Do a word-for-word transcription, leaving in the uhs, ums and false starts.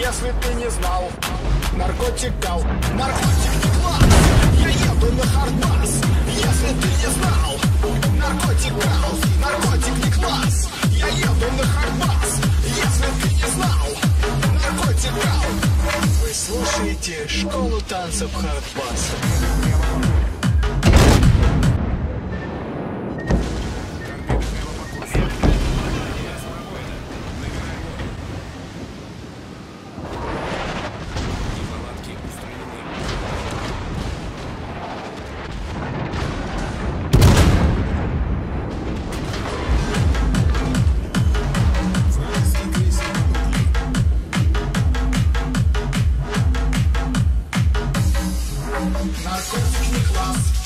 если ты не знал. Наркотик дал, наркотик не класс. Я еду на хардбас, если ты не знал. Наркотик дал, наркотик не класс. Я еду на хардбас, если ты не знал. Наркотик дал. Вы слушаете школу танцев хардбаса. Наркотик не класс.